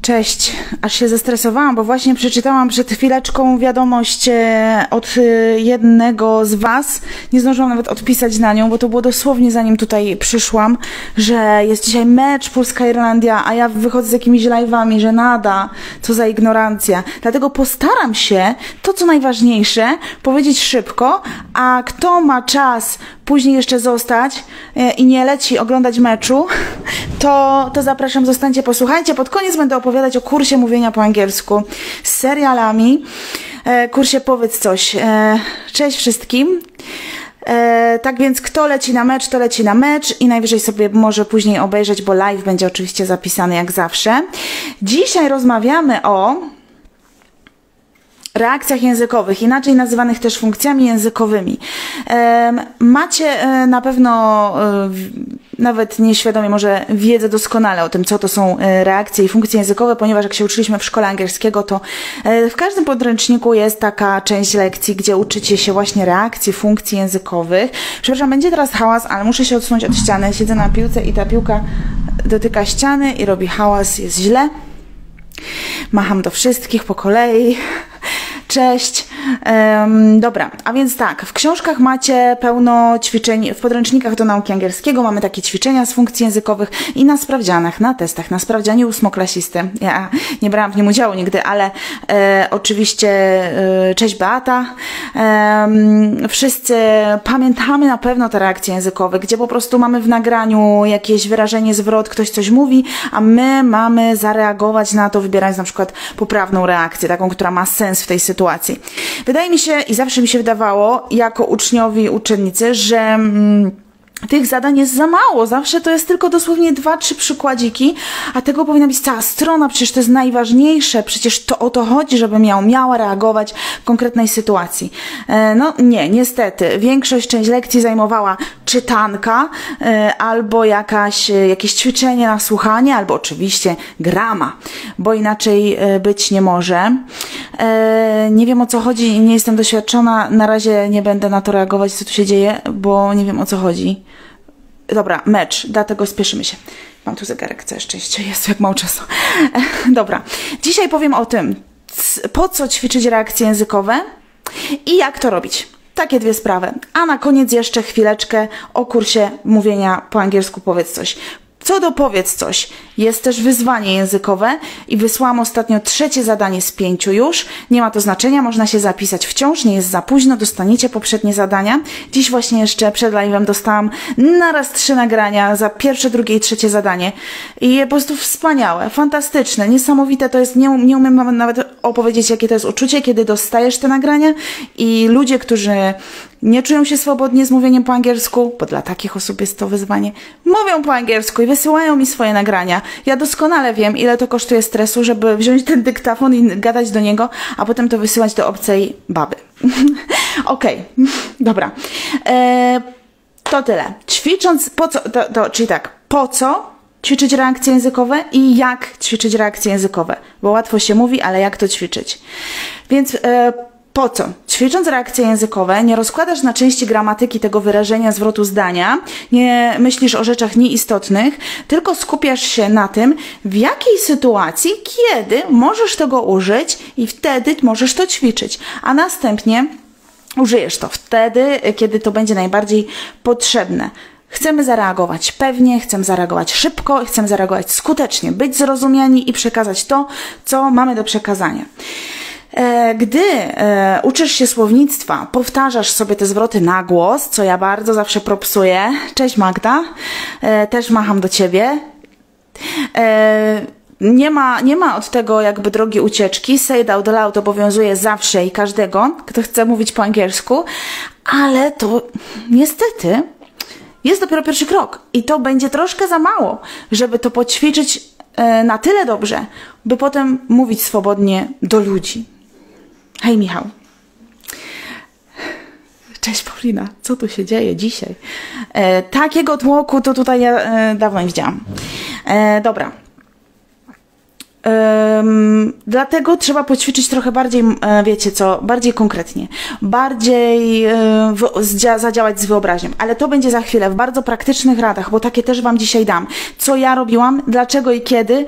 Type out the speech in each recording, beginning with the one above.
Cześć, aż się zestresowałam, bo właśnie przeczytałam przed chwileczką wiadomość od jednego z Was. Nie zdążyłam nawet odpisać na nią, bo to było dosłownie zanim tutaj przyszłam, że jest dzisiaj mecz Polska-Irlandia, a ja wychodzę z jakimiś live'ami, że nada, co za ignorancja. Dlatego postaram się to, co najważniejsze, powiedzieć szybko, a kto ma czas później jeszcze zostać i nie leci oglądać meczu, to zapraszam, zostańcie, posłuchajcie. Pod koniec będę opowiadać o kursie mówienia po angielsku z serialami, kursie Powiedz Coś. Cześć wszystkim. Tak więc kto leci na mecz, to leci na mecz i najwyżej sobie może później obejrzeć, bo live będzie oczywiście zapisany jak zawsze. Dzisiaj rozmawiamy o reakcjach językowych, inaczej nazywanych też funkcjami językowymi. Macie na pewno, nawet nieświadomie może, wiedzę doskonale o tym, co to są reakcje i funkcje językowe, ponieważ jak się uczyliśmy w szkole angielskiego, to w każdym podręczniku jest taka część lekcji, gdzie uczycie się właśnie reakcji, funkcji językowych. Przepraszam, będzie teraz hałas, ale muszę się odsunąć od ściany. Siedzę na piłce i ta piłka dotyka ściany i robi hałas, jest źle. Macham do wszystkich po kolei. Cześć. Dobra, a więc tak, w książkach macie pełno ćwiczeń, w podręcznikach do nauki angielskiego mamy takie ćwiczenia z funkcji językowych i na sprawdzianach, na testach, na sprawdzianie ósmoklasisty. Ja nie brałam w nim udziału nigdy, ale oczywiście cześć Beata. Wszyscy pamiętamy na pewno te reakcje językowe, gdzie po prostu mamy w nagraniu jakieś wyrażenie, zwrot, ktoś coś mówi, a my mamy zareagować na to, wybierając na przykład poprawną reakcję, taką, która ma sens w tej sytuacji. Wydaje mi się i zawsze mi się wydawało, jako uczniowi, uczennicy, że tych zadań jest za mało. Zawsze to jest tylko dosłownie 2-3 przykładziki, a tego powinna być cała strona. Przecież to jest najważniejsze. Przecież to o to chodzi, żeby miała reagować w konkretnej sytuacji. No nie, niestety. Część lekcji zajmowała czytanka, albo jakieś ćwiczenie na słuchanie, albo oczywiście grama, bo inaczej być nie może. Nie wiem, o co chodzi, nie jestem doświadczona. Na razie nie będę na to reagować, co tu się dzieje, bo nie wiem, o co chodzi. Dobra, mecz, dlatego spieszymy się. Mam tu zegarek, całe szczęście, jest jak mało czasu. Dobra, dzisiaj powiem o tym, po co ćwiczyć reakcje językowe i jak to robić. Takie dwie sprawy. A na koniec jeszcze chwileczkę o kursie mówienia po angielsku Powiedz Coś. Co do Powiedz Coś, jest też wyzwanie językowe i wysłałam ostatnio 3. zadanie z 5 już. Nie ma to znaczenia, można się zapisać wciąż, nie jest za późno, dostaniecie poprzednie zadania. Dziś właśnie jeszcze przed live'em dostałam naraz 3 nagrania za pierwsze, drugie i 3 zadanie. I po prostu wspaniałe, fantastyczne, niesamowite to jest, nie umiem nawet opowiedzieć, jakie to jest uczucie, kiedy dostajesz te nagrania i ludzie, którzy nie czują się swobodnie z mówieniem po angielsku, bo dla takich osób jest to wyzwanie, mówią po angielsku i wysyłają mi swoje nagrania. Ja doskonale wiem, ile to kosztuje stresu, żeby wziąć ten dyktafon i gadać do niego, a potem to wysyłać do obcej baby. Okej, dobra. To tyle. Ćwicząc, po co, czyli tak, po co ćwiczyć reakcje językowe i jak ćwiczyć reakcje językowe? Bo łatwo się mówi, ale jak to ćwiczyć? Więc po co? Ćwicząc reakcje językowe, nie rozkładasz na części gramatyki tego wyrażenia, zwrotu, zdania, nie myślisz o rzeczach nieistotnych, tylko skupiasz się na tym, w jakiej sytuacji, kiedy możesz tego użyć i wtedy możesz to ćwiczyć, a następnie użyjesz to wtedy, kiedy to będzie najbardziej potrzebne. Chcemy zareagować pewnie, chcemy zareagować szybko, chcemy zareagować skutecznie, być zrozumiani i przekazać to, co mamy do przekazania. Gdy uczysz się słownictwa, powtarzasz sobie te zwroty na głos, co ja bardzo zawsze propsuję. Cześć Magda, też macham do Ciebie. Nie ma od tego jakby drogi ucieczki. Say it out loud obowiązuje zawsze i każdego, kto chce mówić po angielsku, ale to niestety jest dopiero pierwszy krok i to będzie troszkę za mało, żeby to poćwiczyć na tyle dobrze, by potem mówić swobodnie do ludzi. Hej Michał. Cześć Paulina, co tu się dzieje dzisiaj? Takiego tłoku to tutaj ja dawno nie widziałam. Dobra. Dlatego trzeba poćwiczyć trochę bardziej, wiecie co, bardziej konkretnie, bardziej zadziałać z wyobraźnią, ale to będzie za chwilę w bardzo praktycznych radach, bo takie też Wam dzisiaj dam, co ja robiłam, dlaczego i kiedy,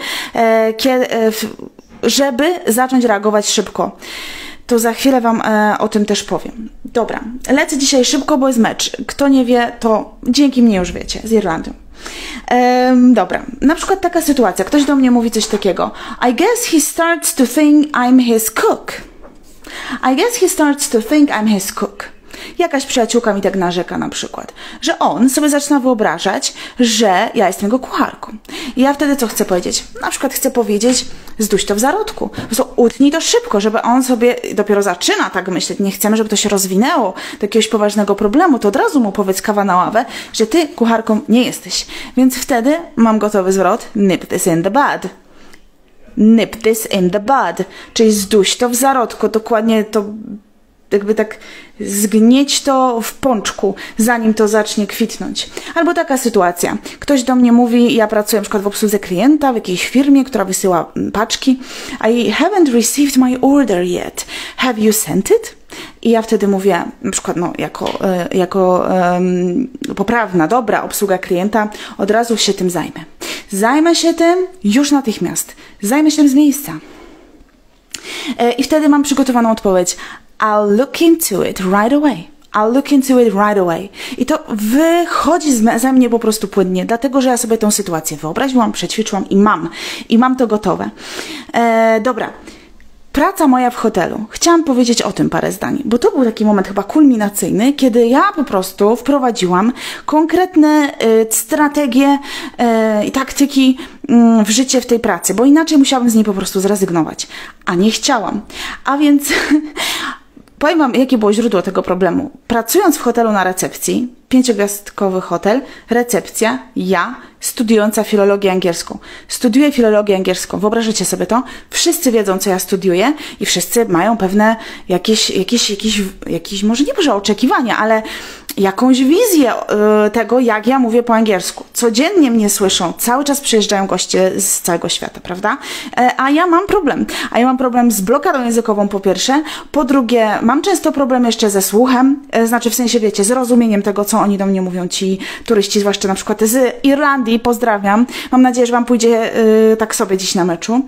żeby zacząć reagować szybko. To za chwilę Wam o tym też powiem. Dobra, lecę dzisiaj szybko, bo jest mecz. Kto nie wie, to dzięki mnie już wiecie, z Irlandią. Dobra, na przykład taka sytuacja. Ktoś do mnie mówi coś takiego. I guess he starts to think I'm his cook. I guess he starts to think I'm his cook. Jakaś przyjaciółka mi tak narzeka na przykład, że on sobie zaczyna wyobrażać, że ja jestem jego kucharką. I ja wtedy co chcę powiedzieć? Na przykład chcę powiedzieć, zduś to w zarodku. Po prostu utnij to szybko, żeby on sobie dopiero zaczyna tak myśleć. Nie chcemy, żeby to się rozwinęło do jakiegoś poważnego problemu, to od razu mu powiedz kawa na ławę, że ty kucharką nie jesteś. Więc wtedy mam gotowy zwrot, nip this in the bud. Nip this in the bud. Czyli zduś to w zarodku. Dokładnie to jakby tak zgnieć to w pączku, zanim to zacznie kwitnąć. Albo taka sytuacja. Ktoś do mnie mówi, ja pracuję na przykład w obsłudze klienta w jakiejś firmie, która wysyła paczki. I haven't received my order yet. Have you sent it? I ja wtedy mówię, na przykład jako poprawna, dobra obsługa klienta, od razu się tym zajmę. Zajmę się tym już natychmiast. Zajmę się tym z miejsca. I wtedy mam przygotowaną odpowiedź. I'll look into it right away. I'll look into it right away. I to wychodzi ze mnie po prostu płynnie, dlatego, że ja sobie tę sytuację wyobraziłam, przećwiczyłam i mam to gotowe. Dobra. Praca moja w hotelu. Chciałam powiedzieć o tym parę zdań, bo to był taki moment chyba kulminacyjny, kiedy ja po prostu wprowadziłam konkretne strategie i taktyki w życie w tej pracy, bo inaczej musiałabym z niej po prostu zrezygnować, a nie chciałam. A więc powiem Wam, jakie było źródło tego problemu. Pracując w hotelu na recepcji, 5-gwiazdkowy hotel, recepcja, ja, studiująca filologię angielską. Studiuję filologię angielską. Wyobrażacie sobie to? Wszyscy wiedzą, co ja studiuję i wszyscy mają pewne jakieś może nie może oczekiwania, ale jakąś wizję tego, jak ja mówię po angielsku. Codziennie mnie słyszą, cały czas przyjeżdżają goście z całego świata, prawda? A ja mam problem. A ja mam problem z blokadą językową po pierwsze, po drugie mam często problem jeszcze ze słuchem, znaczy w sensie wiecie, z rozumieniem tego, co oni do mnie mówią, ci turyści, zwłaszcza na przykład z Irlandii, pozdrawiam. Mam nadzieję, że Wam pójdzie tak sobie dziś na meczu.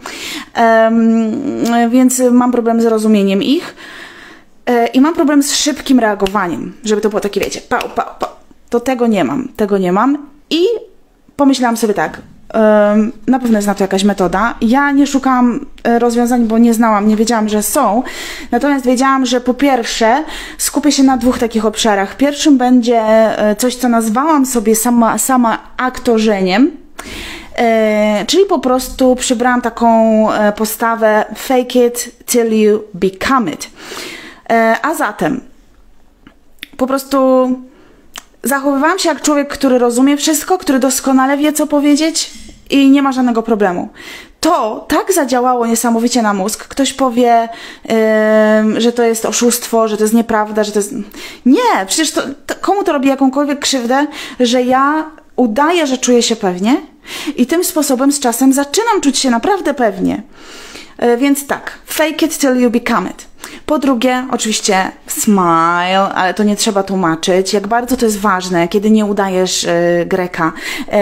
Więc mam problem z rozumieniem ich. I mam problem z szybkim reagowaniem, żeby to było takie, wiecie, pał. To tego nie mam. I pomyślałam sobie tak, na pewno jest na to jakaś metoda. Ja nie szukałam rozwiązań, bo nie znałam, nie wiedziałam, że są. Natomiast wiedziałam, że po pierwsze skupię się na 2 takich obszarach. Pierwszym będzie coś, co nazwałam sobie sama aktorzeniem. Czyli po prostu przybrałam taką postawę fake it till you become it. A zatem po prostu zachowywałam się jak człowiek, który rozumie wszystko, który doskonale wie, co powiedzieć i nie ma żadnego problemu. To tak zadziałało niesamowicie na mózg. Ktoś powie, że to jest oszustwo, że to jest nieprawda, że to jest... Nie, przecież komu to robi jakąkolwiek krzywdę, że ja udaję, że czuję się pewnie i tym sposobem z czasem zaczynam czuć się naprawdę pewnie. Więc tak, fake it till you become it. Po drugie, oczywiście smile, ale to nie trzeba tłumaczyć, jak bardzo to jest ważne, kiedy nie udajesz Greka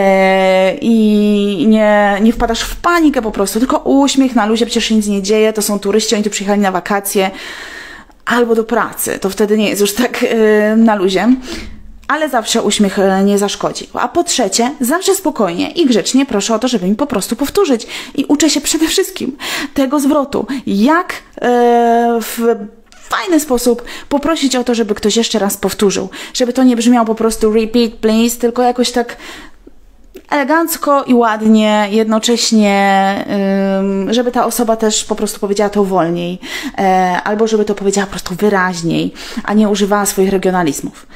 i nie wpadasz w panikę po prostu, tylko uśmiech na luzie, przecież nic nie dzieje, to są turyści, oni tu przyjechali na wakacje albo do pracy, to wtedy nie jest już tak na luzie. Ale zawsze uśmiech nie zaszkodzi. A po trzecie, zawsze spokojnie i grzecznie proszę o to, żeby mi po prostu powtórzyć. I uczę się przede wszystkim tego zwrotu. Jak w fajny sposób poprosić o to, żeby ktoś jeszcze raz powtórzył. Żeby to nie brzmiało po prostu repeat please, tylko jakoś tak elegancko i ładnie, jednocześnie, żeby ta osoba też po prostu powiedziała to wolniej. Albo żeby to powiedziała po prostu wyraźniej, a nie używała swoich regionalizmów.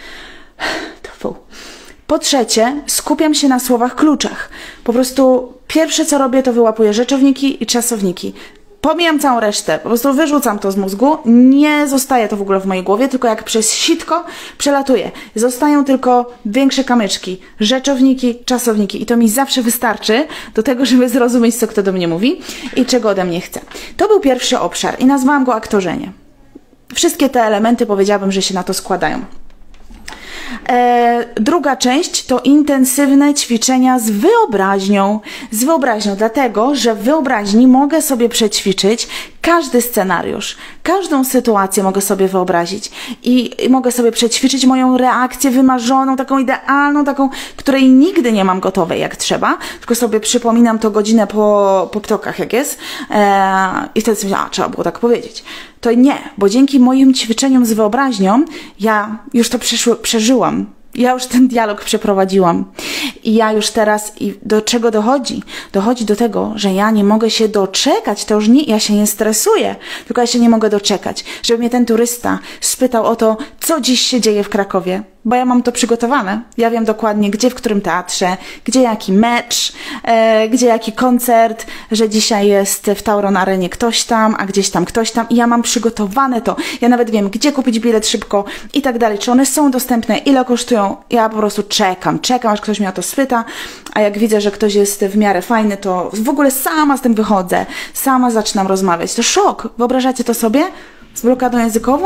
Po trzecie, skupiam się na słowach kluczach. Po prostu pierwsze, co robię, to wyłapuję rzeczowniki i czasowniki. Pomijam całą resztę, po prostu wyrzucam to z mózgu, nie zostaje to w ogóle w mojej głowie, tylko jak przez sitko przelatuje. Zostają tylko większe kamyczki, rzeczowniki, czasowniki i to mi zawsze wystarczy do tego, żeby zrozumieć, co kto do mnie mówi i czego ode mnie chce. To był pierwszy obszar i nazwałam go aktorzenie. Wszystkie te elementy powiedziałabym, że się na to składają. Druga część to intensywne ćwiczenia z wyobraźnią. Z wyobraźnią, dlatego, że w wyobraźni mogę sobie przećwiczyć każdy scenariusz, każdą sytuację mogę sobie wyobrazić i mogę sobie przećwiczyć moją reakcję wymarzoną, taką idealną, taką, której nigdy nie mam gotowej jak trzeba, tylko sobie przypominam to godzinę po ptokach jak jest i wtedy sobie myślę, trzeba było tak powiedzieć. To nie, bo dzięki moim ćwiczeniom z wyobraźnią ja już to przeżyłam. Ja już ten dialog przeprowadziłam i ja już teraz, i do czego dochodzi? Dochodzi do tego, że ja nie mogę się doczekać, to już nie, ja się nie stresuję, tylko ja się nie mogę doczekać, żeby mnie ten turysta spytał o to, co dziś się dzieje w Krakowie, bo ja mam to przygotowane. Ja wiem dokładnie, gdzie, w którym teatrze, gdzie jaki mecz, gdzie jaki koncert, że dzisiaj jest w Tauron Arenie ktoś tam, a gdzieś tam ktoś tam i ja mam przygotowane to. Ja nawet wiem, gdzie kupić bilet szybko i tak dalej, czy one są dostępne, ile kosztują. Ja po prostu czekam, aż ktoś mnie o to spyta, a jak widzę, że ktoś jest w miarę fajny, to w ogóle sama z tym wychodzę, sama zaczynam rozmawiać. To szok. Wyobrażacie to sobie? Z blokadą językową?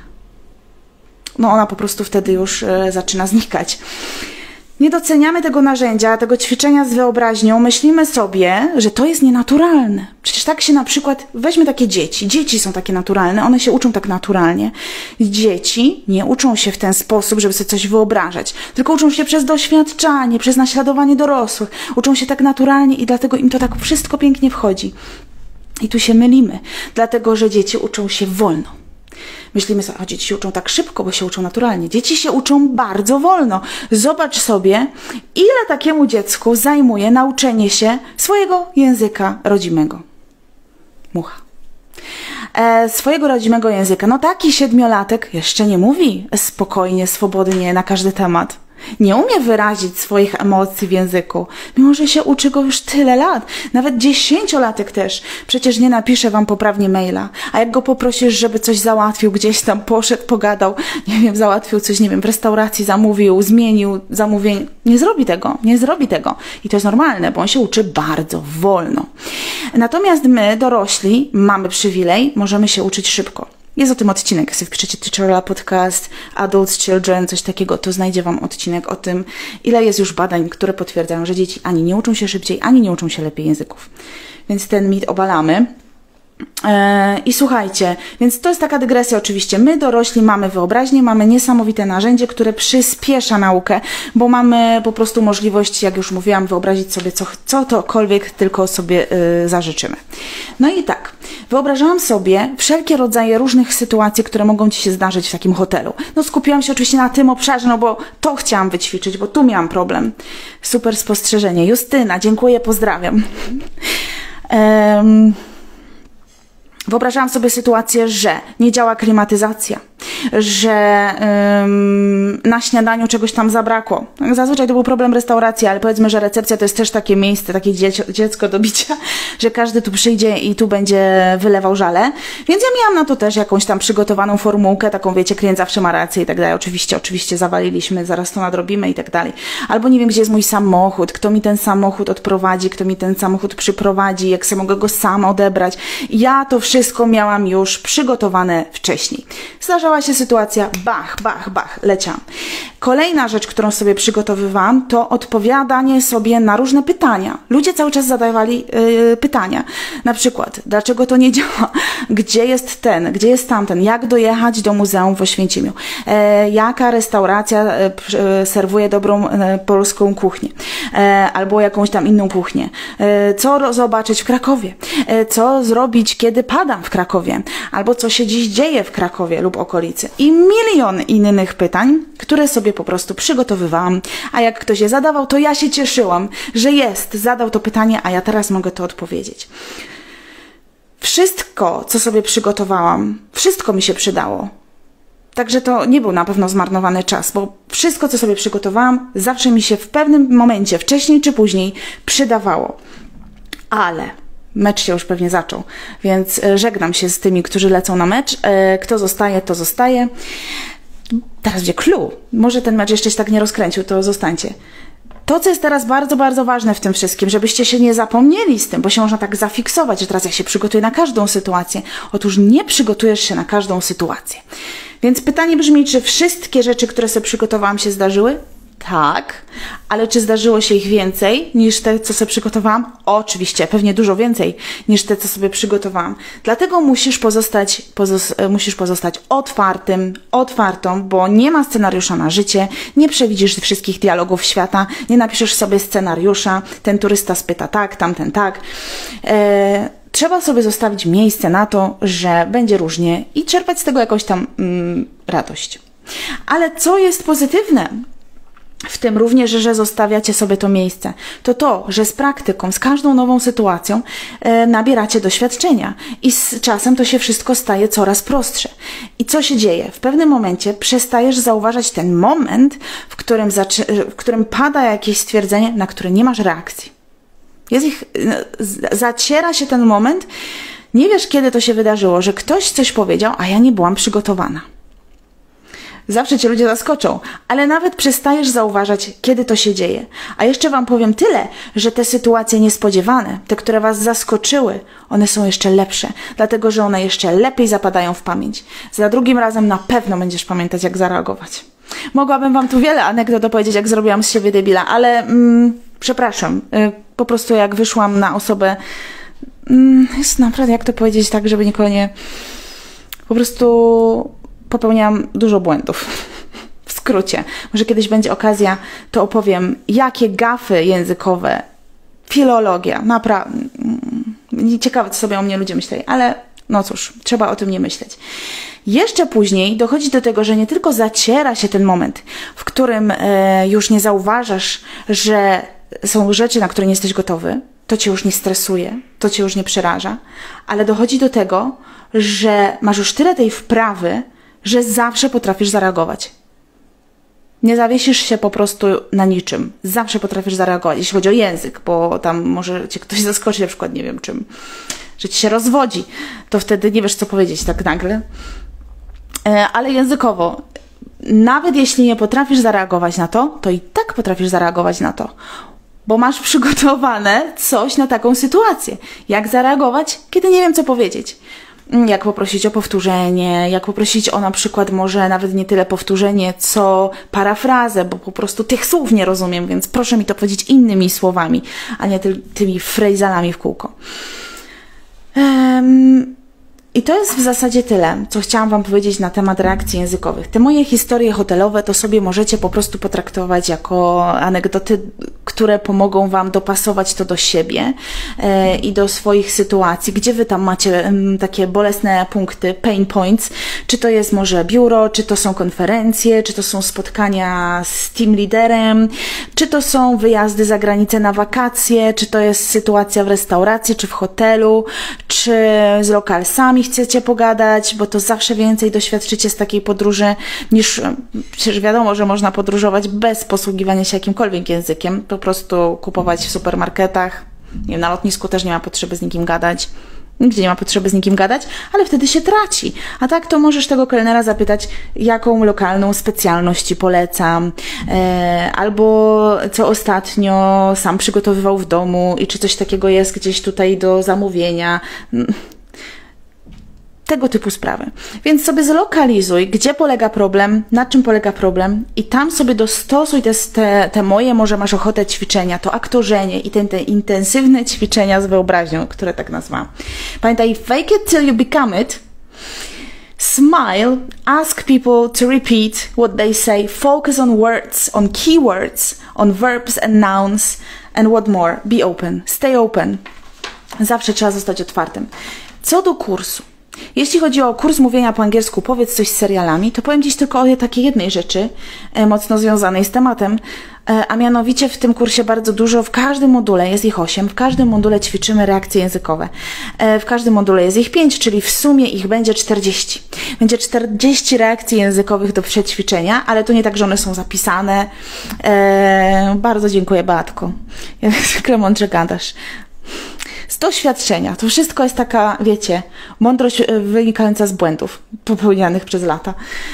No ona po prostu wtedy już zaczyna znikać. Nie doceniamy tego narzędzia, tego ćwiczenia z wyobraźnią, myślimy sobie, że to jest nienaturalne. Przecież tak się na przykład, weźmy takie dzieci. Dzieci są takie naturalne, one się uczą tak naturalnie. Dzieci nie uczą się w ten sposób, żeby sobie coś wyobrażać, tylko uczą się przez doświadczanie, przez naśladowanie dorosłych. Uczą się tak naturalnie i dlatego im to tak wszystko pięknie wchodzi. I tu się mylimy, dlatego że dzieci uczą się wolno. Myślimy sobie, a dzieci się uczą tak szybko, bo się uczą naturalnie. Dzieci się uczą bardzo wolno. Zobacz sobie, ile takiemu dziecku zajmuje nauczenie się swojego języka rodzimego. Mucha. Swojego rodzimego języka. No taki 7-latek jeszcze nie mówi spokojnie, swobodnie na każdy temat. Nie umie wyrazić swoich emocji w języku, mimo że się uczy go już tyle lat. Nawet 10-latek też. Przecież nie napisze wam poprawnie maila. A jak go poprosisz, żeby coś załatwił, gdzieś tam poszedł, pogadał, nie wiem, załatwił coś, nie wiem, w restauracji zamówił, zmienił zamówienie. Nie zrobi tego, nie zrobi tego. I to jest normalne, bo on się uczy bardzo wolno. Natomiast my, dorośli, mamy przywilej, możemy się uczyć szybko. Jest o tym odcinek, jak sobie wpiszecie Teacherella Podcast, Adults, Children, coś takiego, to znajdzie wam odcinek o tym, ile jest już badań, które potwierdzają, że dzieci ani nie uczą się szybciej, ani nie uczą się lepiej języków. Więc ten mit obalamy. I słuchajcie, więc to jest taka dygresja oczywiście. My dorośli mamy wyobraźnię, mamy niesamowite narzędzie, które przyspiesza naukę, bo mamy po prostu możliwość, jak już mówiłam, wyobrazić sobie co tokolwiek tylko sobie zażyczymy. No i tak, wyobrażałam sobie wszelkie rodzaje różnych sytuacji, które mogą ci się zdarzyć w takim hotelu. No skupiłam się oczywiście na tym obszarze, no bo to chciałam wyćwiczyć, bo tu miałam problem. Super spostrzeżenie. Justyna, dziękuję, pozdrawiam. Wyobrażałam sobie sytuację, że nie działa klimatyzacja, że na śniadaniu czegoś tam zabrakło. Zazwyczaj to był problem restauracji, ale powiedzmy, że recepcja to jest też takie miejsce, takie dziecko do bicia, że każdy tu przyjdzie i tu będzie wylewał żale. Więc ja miałam na to też jakąś tam przygotowaną formułkę, taką wiecie, klient zawsze ma rację i tak dalej. Oczywiście zawaliliśmy, zaraz to nadrobimy i tak dalej. Albo nie wiem, gdzie jest mój samochód, kto mi ten samochód odprowadzi, kto mi ten samochód przyprowadzi, jak sobie mogę go sama odebrać. Ja to wszystko miałam już przygotowane wcześniej. Zdarzała się sytuacja, bach, leciałam. Kolejna rzecz, którą sobie przygotowywałam, to odpowiadanie sobie na różne pytania. Ludzie cały czas zadawali pytania. Na przykład, dlaczego to nie działa? Gdzie jest ten? Gdzie jest tamten? Jak dojechać do muzeum w Oświęcimiu? Jaka restauracja serwuje dobrą polską kuchnię? Albo jakąś tam inną kuchnię? Co zobaczyć w Krakowie? Co zrobić, kiedy padam w Krakowie? Albo co się dziś dzieje w Krakowie lub okolicy? I milion innych pytań, które sobie po prostu przygotowywałam, a jak ktoś je zadawał, to ja się cieszyłam, że zadał to pytanie, a ja teraz mogę to odpowiedzieć. Wszystko, co sobie przygotowałam, wszystko mi się przydało. Także to nie był na pewno zmarnowany czas, bo wszystko, co sobie przygotowałam, zawsze mi się w pewnym momencie, wcześniej czy później, przydawało. Ale Mecz się już pewnie zaczął, więc żegnam się z tymi, którzy lecą na mecz. Kto zostaje, to zostaje. Teraz będzie clue. Może ten mecz jeszcze się tak nie rozkręcił, to zostańcie. To, co jest teraz bardzo, bardzo ważne w tym wszystkim, żebyście się nie zapomnieli z tym, bo się można tak zafiksować, że teraz ja się przygotuję na każdą sytuację. Otóż nie przygotujesz się na każdą sytuację. Więc pytanie brzmi, czy wszystkie rzeczy, które sobie przygotowałam, się zdarzyły? Tak, ale czy zdarzyło się ich więcej niż te, co sobie przygotowałam? Oczywiście, pewnie dużo więcej niż te, co sobie przygotowałam. Dlatego musisz pozostać otwartą, bo nie ma scenariusza na życie, nie przewidzisz wszystkich dialogów świata, nie napiszesz sobie scenariusza, ten turysta spyta tak, tamten tak. Trzeba sobie zostawić miejsce na to, że będzie różnie i czerpać z tego jakąś tam radość. Ale co jest pozytywne w tym również, że zostawiacie sobie to miejsce, to, że z praktyką, z każdą nową sytuacją nabieracie doświadczenia i z czasem to się wszystko staje coraz prostsze. I co się dzieje? W pewnym momencie przestajesz zauważać ten moment, w którym pada jakieś stwierdzenie, na które nie masz reakcji. Zaciera się ten moment, nie wiesz, kiedy to się wydarzyło, że ktoś coś powiedział, a ja nie byłam przygotowana. Zawsze cię ludzie zaskoczą, ale nawet przestajesz zauważać, kiedy to się dzieje. A jeszcze wam powiem tyle, że te sytuacje niespodziewane, te, które was zaskoczyły, one są jeszcze lepsze, dlatego że one jeszcze lepiej zapadają w pamięć. Za drugim razem na pewno będziesz pamiętać, jak zareagować. Mogłabym wam tu wiele anegdot opowiedzieć, jak zrobiłam z siebie debila, ale przepraszam, po prostu jak wyszłam na osobę, jest naprawdę, jak to powiedzieć tak, żeby nikogo nie... Po prostu popełniałam dużo błędów. W skrócie. Może kiedyś będzie okazja, to opowiem, jakie gafy językowe, filologia, naprawdę, ciekawe, co sobie o mnie ludzie myśleli, ale no cóż, trzeba o tym nie myśleć. Jeszcze później dochodzi do tego, że nie tylko zaciera się ten moment, w którym już nie zauważasz, że są rzeczy, na które nie jesteś gotowy, to cię już nie stresuje, to cię już nie przeraża, ale dochodzi do tego, że masz już tyle tej wprawy, że zawsze potrafisz zareagować. Nie zawiesisz się po prostu na niczym. Zawsze potrafisz zareagować, jeśli chodzi o język, bo tam może cię ktoś zaskoczy, na przykład, nie wiem czym, że ci się rozwodzi, to wtedy nie wiesz, co powiedzieć tak nagle. Ale językowo, nawet jeśli nie potrafisz zareagować na to, to i tak potrafisz zareagować na to, bo masz przygotowane coś na taką sytuację. Jak zareagować, kiedy nie wiem, co powiedzieć. Jak poprosić o powtórzenie, jak poprosić o na przykład może nawet nie tyle powtórzenie, co parafrazę, bo po prostu tych słów nie rozumiem, więc proszę mi to powiedzieć innymi słowami, a nie tymi frazalami w kółko. I to jest w zasadzie tyle, co chciałam wam powiedzieć na temat reakcji językowych. Te moje historie hotelowe to sobie możecie po prostu potraktować jako anegdoty, które pomogą wam dopasować to do siebie i do swoich sytuacji, gdzie wy tam macie takie bolesne punkty, pain points, czy to jest może biuro, czy to są konferencje, czy to są spotkania z team liderem, czy to są wyjazdy za granicę na wakacje, czy to jest sytuacja w restauracji, czy w hotelu, czy z lokalsami chcecie pogadać, bo to zawsze więcej doświadczycie z takiej podróży niż, przecież wiadomo, że można podróżować bez posługiwania się jakimkolwiek językiem, po prostu kupować w supermarketach, nie wiem, na lotnisku też nie ma potrzeby z nikim gadać, nigdzie nie ma potrzeby z nikim gadać, ale wtedy się traci. A tak to możesz tego kelnera zapytać, jaką lokalną specjalność ci polecam, albo co ostatnio sam przygotowywał w domu i czy coś takiego jest gdzieś tutaj do zamówienia. Tego typu sprawy. Więc sobie zlokalizuj, gdzie polega problem, na czym polega problem i tam sobie dostosuj te moje, może masz ochotę ćwiczenia, to aktorzenie i te intensywne ćwiczenia z wyobraźnią, które tak nazwałam. Pamiętaj, fake it till you become it, smile, ask people to repeat what they say, focus on words, on keywords, on verbs and nouns, and what more, be open, stay open. Zawsze trzeba zostać otwartym. Co do kursu. Jeśli chodzi o kurs mówienia po angielsku, powiedz coś z serialami, to powiem dziś tylko o takiej jednej rzeczy mocno związanej z tematem, a mianowicie w tym kursie bardzo dużo, w każdym module, jest ich 8, w każdym module ćwiczymy reakcje językowe. W każdym module jest ich 5, czyli w sumie ich będzie 40. Będzie 40 reakcji językowych do przećwiczenia, ale to nie tak, że one są zapisane. Bardzo dziękuję, Beatko. Jak zwykle mądrze gadasz. z doświadczenia. To wszystko jest taka, wiecie, mądrość wynikająca z błędów popełnianych przez lata.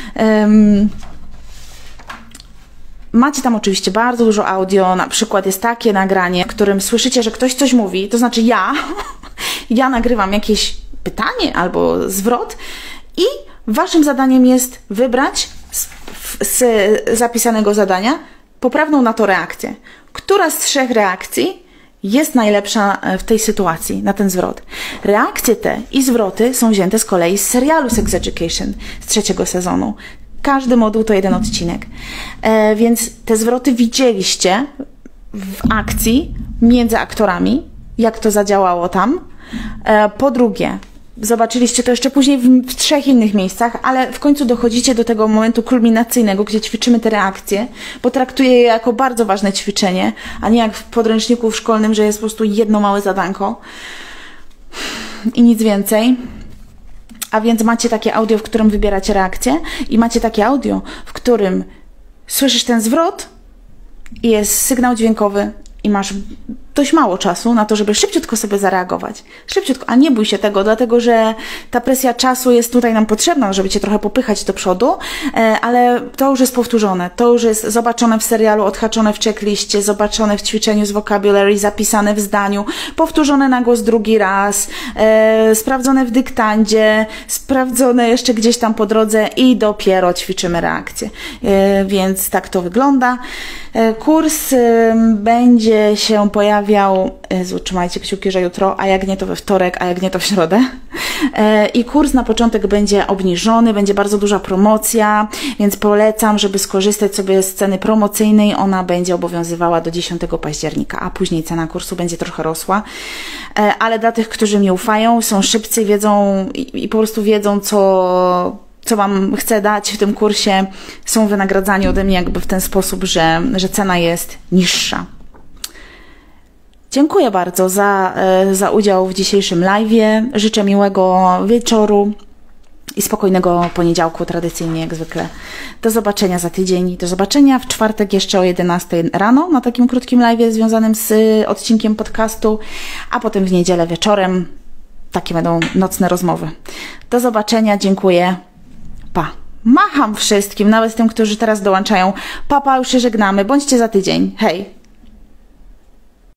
Macie tam oczywiście bardzo dużo audio, na przykład jest takie nagranie, w którym słyszycie, że ktoś coś mówi, to znaczy ja nagrywam jakieś pytanie albo zwrot i waszym zadaniem jest wybrać z zapisanego zadania poprawną na to reakcję. Która z 3 reakcji jest najlepsza w tej sytuacji, na ten zwrot? Reakcje te i zwroty są wzięte z kolei z serialu Sex Education z 3. sezonu. Każdy moduł to 1 odcinek. Więc te zwroty widzieliście w akcji między aktorami, jak to zadziałało tam. Po drugie, zobaczyliście to jeszcze później w 3 innych miejscach, ale w końcu dochodzicie do tego momentu kulminacyjnego, gdzie ćwiczymy te reakcje, bo traktuję je jako bardzo ważne ćwiczenie, a nie jak w podręczniku szkolnym, że jest po prostu jedno małe zadanko i nic więcej. A więc macie takie audio, w którym wybieracie reakcję i macie takie audio, w którym słyszysz ten zwrot i jest sygnał dźwiękowy i masz dość mało czasu na to, żeby szybciutko sobie zareagować. Szybciutko, a nie bój się tego, dlatego że ta presja czasu jest tutaj nam potrzebna, żeby cię trochę popychać do przodu, ale to już jest powtórzone, to już jest zobaczone w serialu, odhaczone w checkliście, zobaczone w ćwiczeniu z vocabulary, zapisane w zdaniu, powtórzone na głos drugi raz, sprawdzone w dyktandzie, sprawdzone jeszcze gdzieś tam po drodze i dopiero ćwiczymy reakcję. Więc tak to wygląda. Kurs będzie się pojawiał, trzymajcie kciuki, że jutro, a jak nie to we wtorek, a jak nie to w środę. I kurs na początek będzie obniżony, będzie bardzo duża promocja, więc polecam, żeby skorzystać sobie z ceny promocyjnej. Ona będzie obowiązywała do 10 października, a później cena kursu będzie trochę rosła. Ale dla tych, którzy mi ufają, są szybcy, wiedzą i po prostu wiedzą, co wam chcę dać w tym kursie, są wynagradzani ode mnie jakby w ten sposób, że cena jest niższa. Dziękuję bardzo za udział w dzisiejszym live'ie. Życzę miłego wieczoru i spokojnego poniedziałku, tradycyjnie jak zwykle. Do zobaczenia za tydzień. Do zobaczenia w czwartek jeszcze o 11 rano na takim krótkim live'ie związanym z odcinkiem podcastu, a potem w niedzielę wieczorem. Takie będą nocne rozmowy. Do zobaczenia, dziękuję. Pa. Macham wszystkim, nawet tym, którzy teraz dołączają. Papa, już się żegnamy. Bądźcie za tydzień. Hej.